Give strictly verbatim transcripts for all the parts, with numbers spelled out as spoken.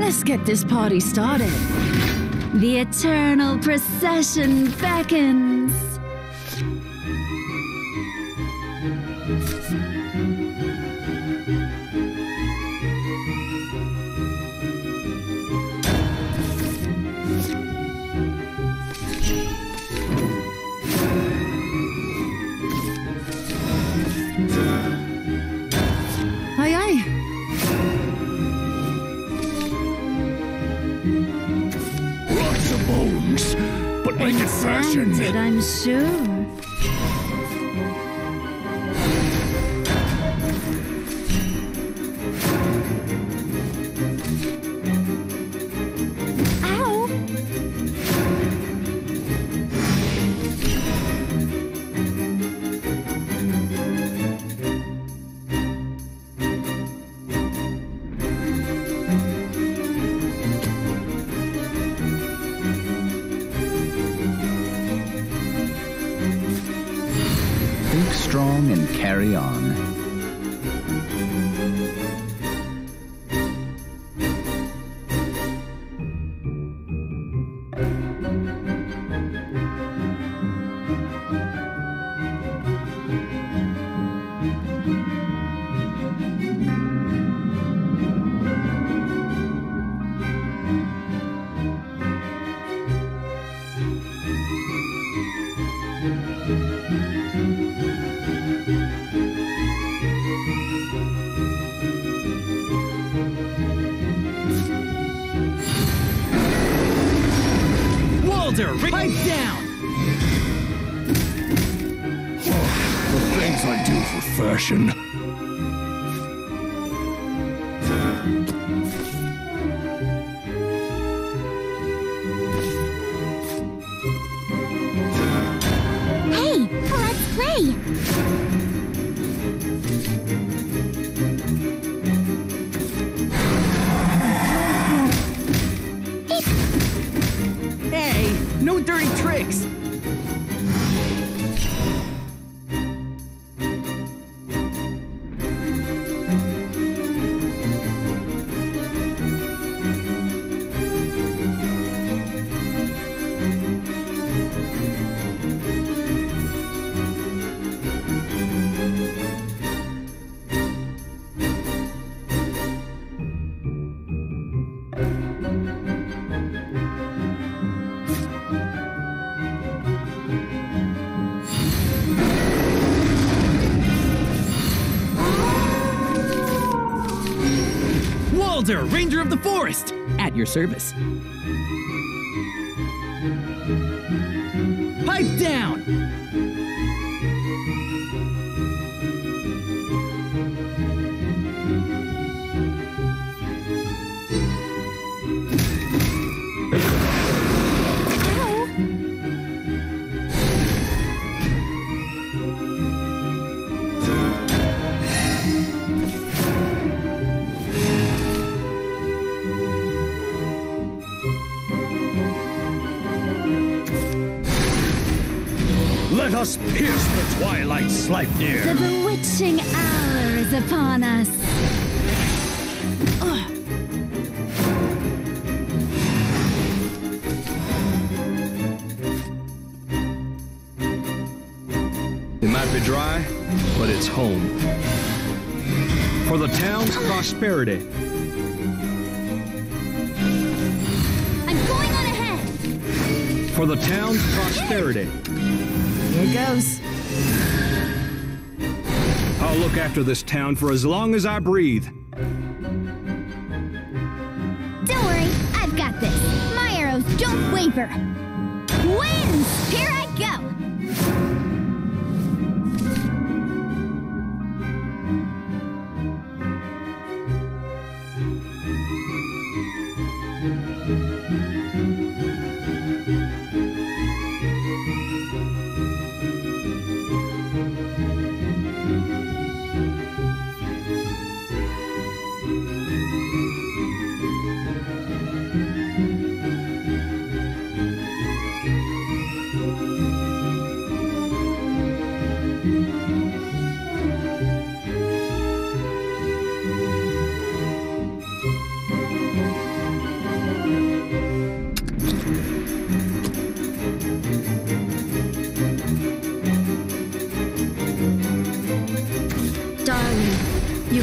Let's get this party started. The eternal procession beckons. Aye, aye. Lots of bones, but make it fashion. Enchanted, I'm sure. Ow! Think strong and carry on. Walter, pipe down! The things I do for fashion. Hey, let's play! Hey, no dirty tricks! Walter, Ranger of the Forest! At your service. Pipe down! Let us pierce the twilight, Sleipnir. The bewitching hour is upon us. Ugh. It might be dry, but it's home. For the town's prosperity. I'm going on ahead! For the town's prosperity. Here goes. I'll look after this town for as long as I breathe. Don't worry, I've got this. My arrows don't waver. Winds! Here I go!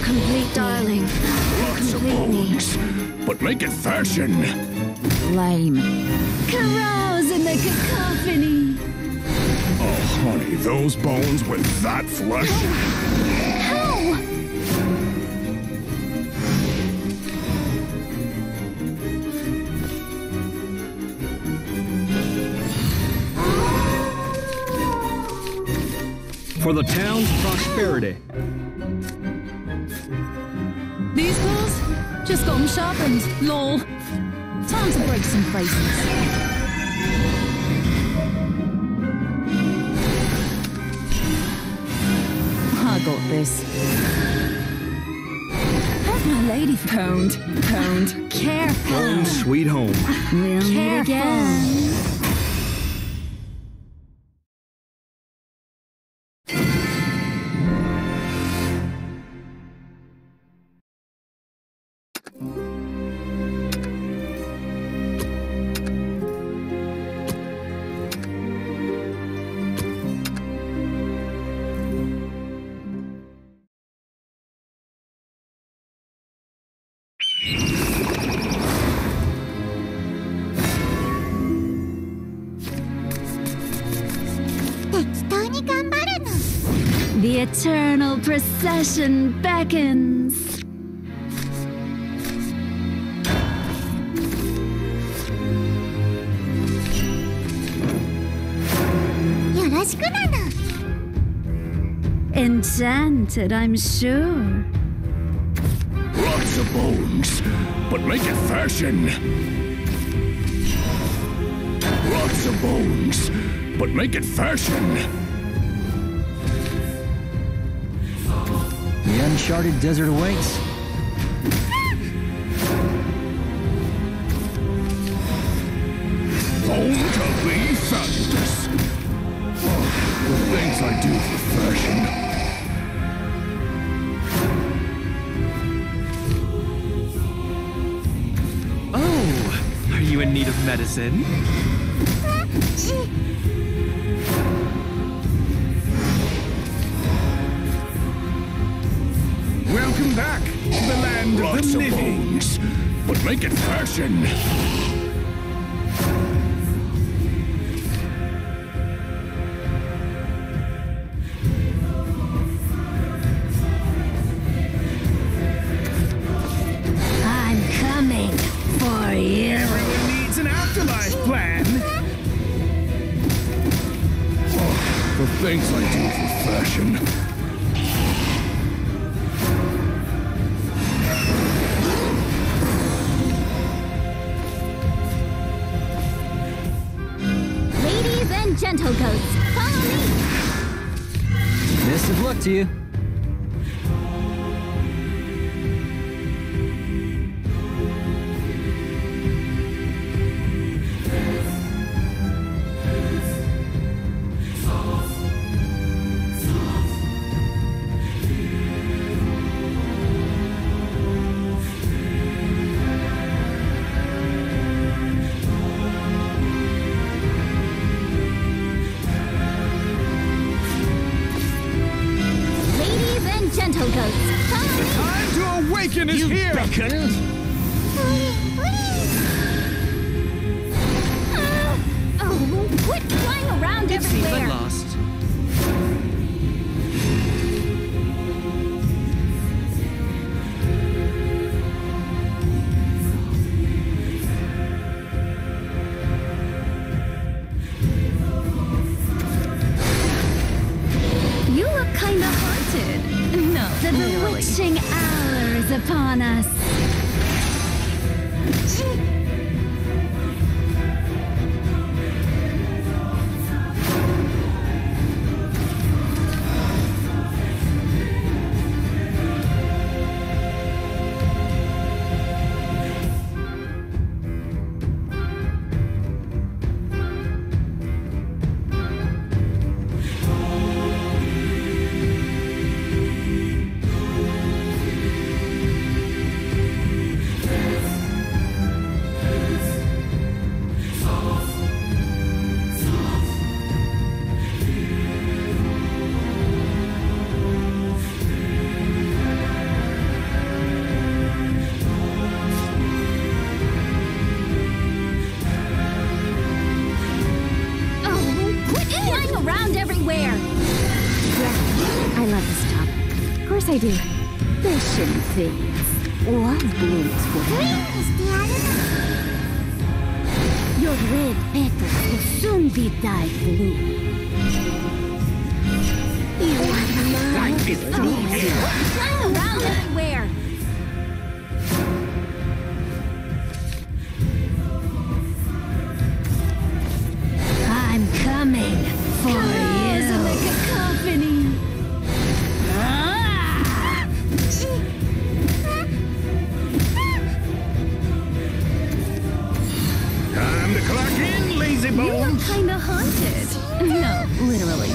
complete, darling. Lots of Complete me. bones, but make it fashion. Lame. Carouse in the cacophony. Oh, honey, those bones with that flesh. How? For the town's prosperity. These clothes? Just got them sharpened. Lol. Time to break some faces. I got this. How's my lady? Pwned. Pwned. Careful. Home sweet home. We'll meet again. The eternal procession beckons. Enchanted, I'm sure. Lots of bones, but make it fashion. Lots of bones, but make it fashion. The uncharted desert awaits. Home to be fabulous. The things I do for fashion. Oh, are you in need of medicine? Welcome back to the land of the living. Bones, but make it fashion. I'm coming for you. Everyone needs an afterlife plan. Oh, the things I do for fashion. Gentle ghosts, follow me! Best of luck to you. Gentle ghosts, follow me! The time to awaken is You here! beckoned. Uh, oh, quit flying around It seems everywhere! I'm lost. You look kinda haunted. No, the bewitching hour is upon us. spider. Passion fades. Love blooms forever. Your red petals will soon be dyed blue. You are mine. Fight is through here. Fly around everywhere. I'm coming for you. Like a company. Ah! Time to clock in, lazy You look bones. kinda haunted. No, literally.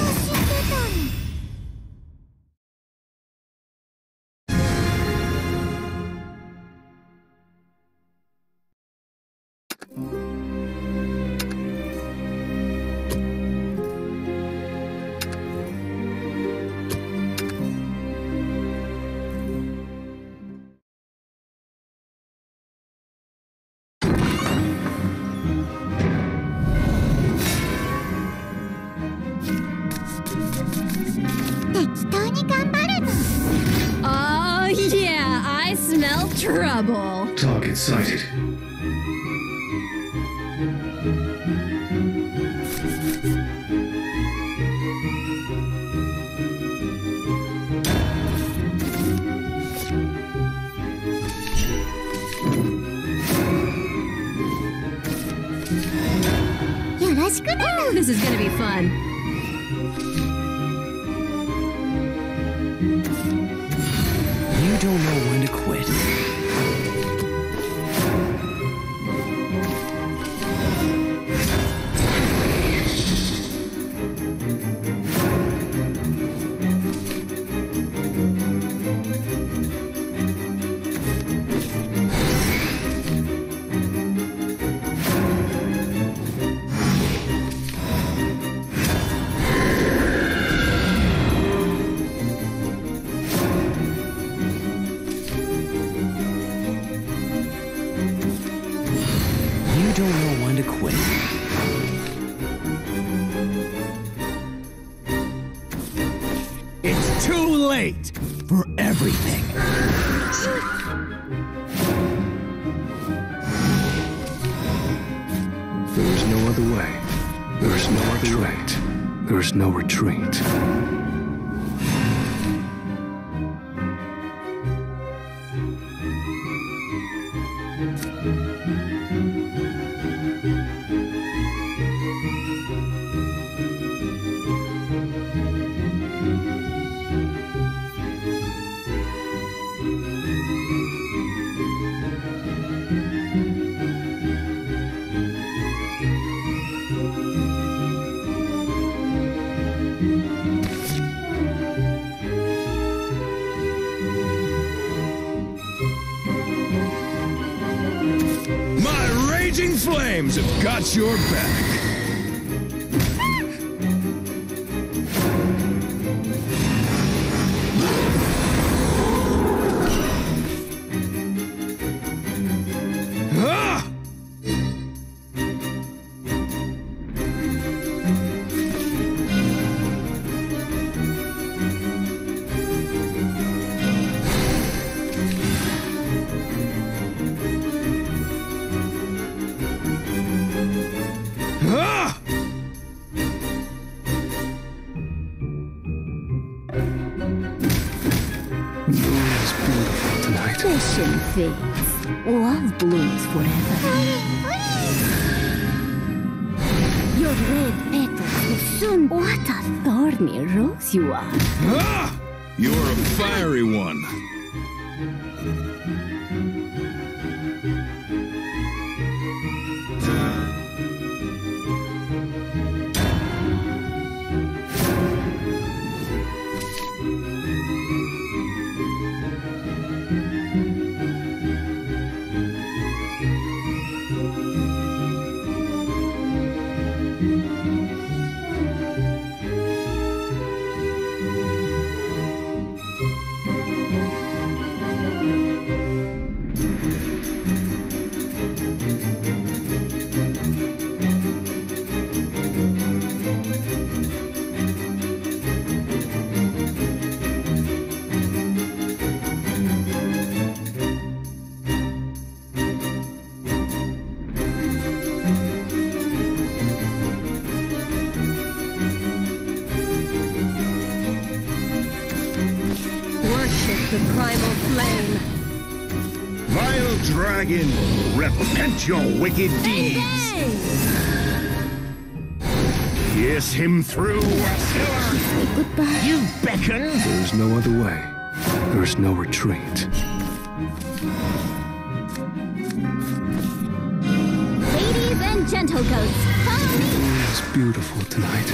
Oh, yeah, I smell trouble. Target sighted. Oh, this is gonna be fun. You don't know when to quit. You don't know when to quit. It's too late for everything. There's no other way. There's no retreat. There's no retreat. My raging flames have got your back. Ah! Ah! The moon is beautiful tonight. Passion fades. Love blooms forever. Your red petals will soon. What a thorny rose you are. Ah! You're a fiery one. the primal flame. Vile dragon, repent your wicked deeds. Pierce him through. Goodbye. You beckon. There's no other way. There's no retreat. Ladies and gentle ghosts, follow me. It's beautiful tonight.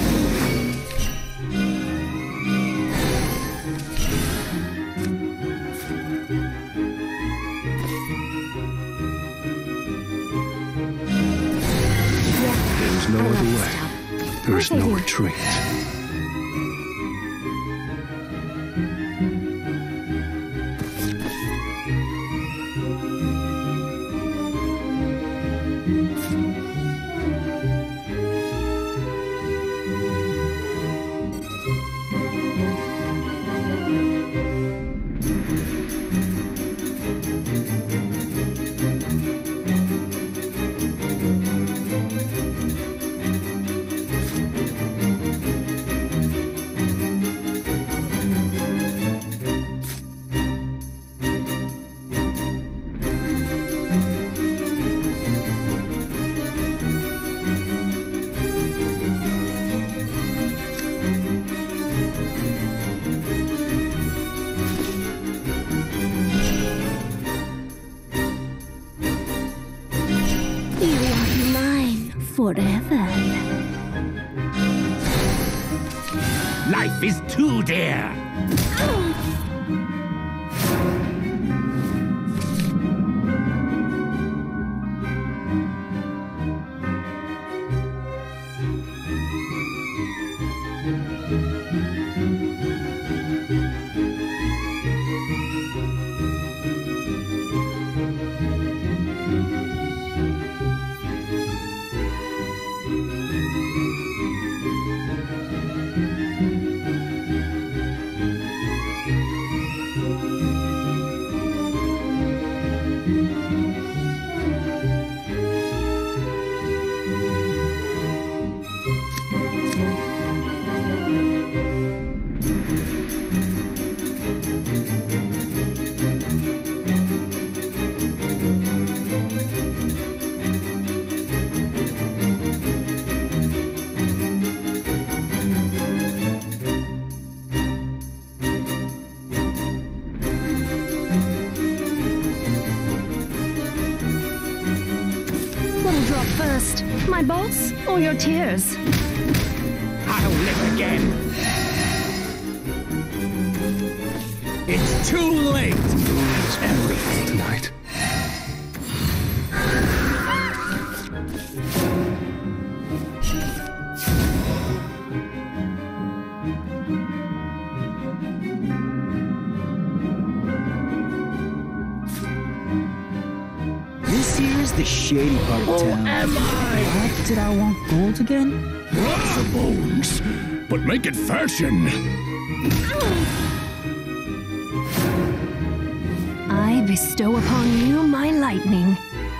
There's no other way. There's no retreat. Forever. Life is too dear. First, my bolts or your tears? I'll live again. It's too late. It's beautiful tonight. This here's the shady part of town. Am I? What did I want gold again? Lots of bones, but make it fashion. I bestow upon you my lightning.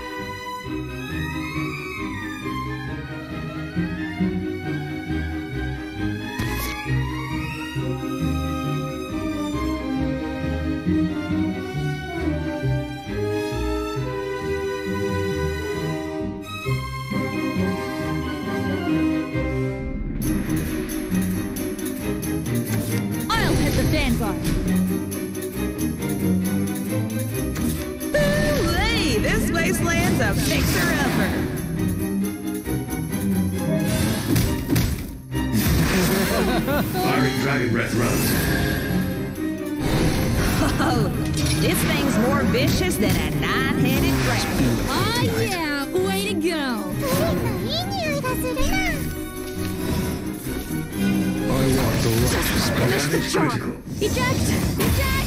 Vanguard. Ooh-wee, this wasteland's a fixer-upper. Fiery dragon breath runs. Oh, this thing's more vicious than a nine-headed dragon. Oh yeah, way to go. I want the righteous. Finish the job. Eject! Eject!